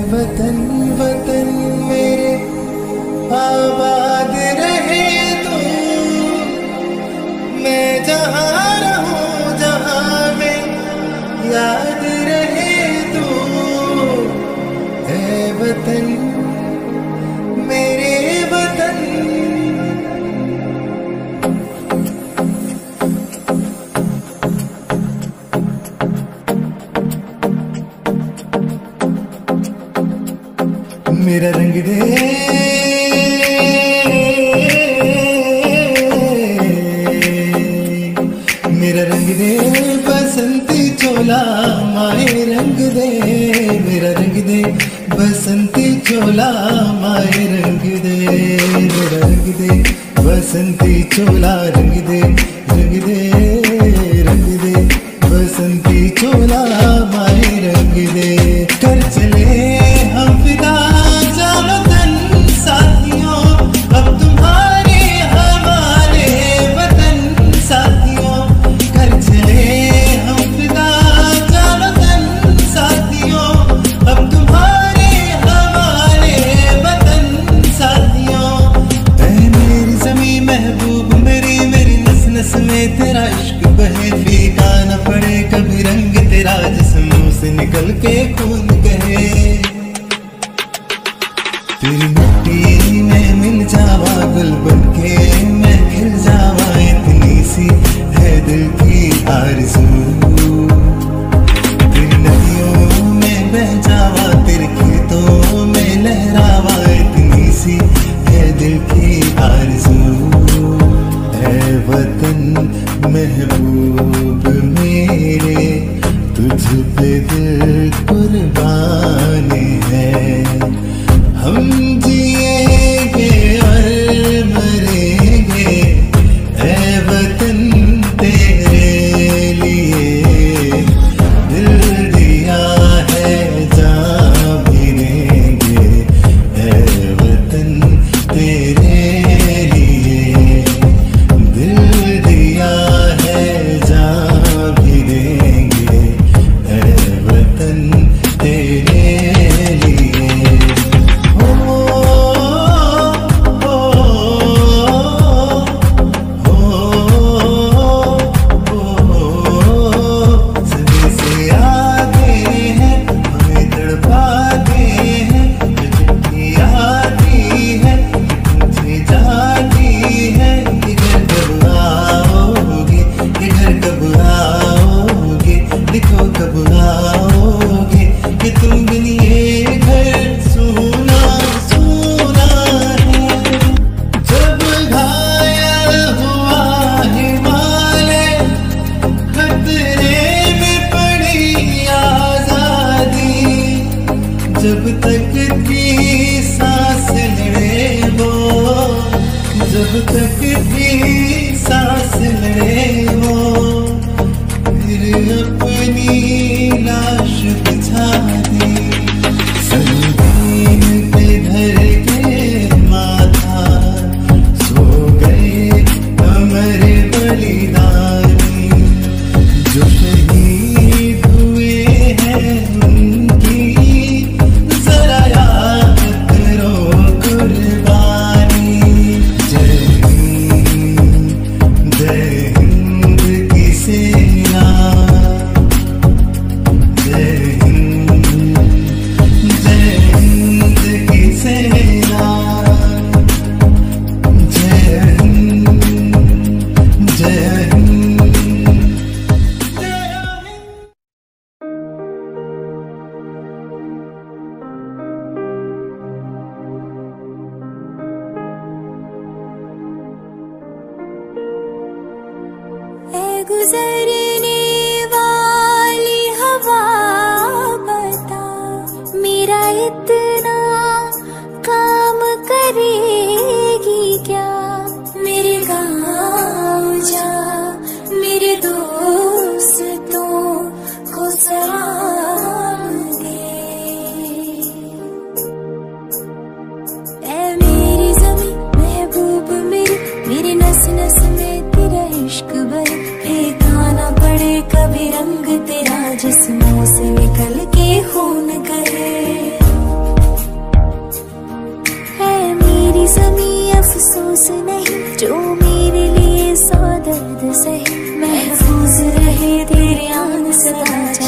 वतन वतन मेरे आबाद रहे तू, मैं जहाँ रहूं जहाँ में याद रहे तू। है वतन मेरे वतन। मेरा रंग दे मेरा रंग दे बसंती चोला माए रंग दे। मेरा रंग दे बसंती चोला माए रंग दे। मेरा रंग दे बसंती चोला रंग दे रंग दे रंग दे बसंती चोला माए रंग दे। कर चले हम फिदा जानो तन साथियों, अब तुम्हारे हमारे वतन साथियों। कर चले हम फिदा जानो तन साथियों, अब तुम्हारे हमारे वतन साथियों। ऐ मेरी ज़मीं महबूब मेरी, मेरी नस नस में तेरा इश्क बहे। फीका न पड़े कभी रंग तेरा जिस्मों से निकल के खून कहे। तेरी मिट्टी में मिल जावा गुल बनके मैं खिल जावा, इतनी सी है दिल की आरज़ू। तेरी नदियों में बह जावा तेरे खेतों में लहरावा, इतनी सी है दिल की आरज़ू। है वतन महबूब मेरे तुझ पे दिल कुर्बान है। हम जिएंगे और मरेंगे ऐ वतन तेरे लिए। दिल दिया है जान भी देंगे ऐ वतन तेरे लिए। दिल दिया है जान भी देंगे ऐ वतन तेरे लिए। जब तक की सांस लड़े वो, जब तक की सांस लड़े वो, फिर अपनी लाश बिछा दी। संगीन पे धर के माथा सो गए अमर बलिदानी। जो शहीद हुए हैं गुजरने वाली हवा बता, मेरा इतना काम करेगी क्या। मेरे गाँव जा मेरे दोस्तों को सलाम दे। ऐ मेरी ज़मीं महबूब मेरी, मेरी नस नस में तेरा इश्क बहे। फेंकाना पड़े कभी रंग तेरा जिस्मों से निकल के खून कहे। ज़मीं अफसोस नहीं, जो मेरे लिए सौ दर्द सही। महफूज रहे तेरे आन सदा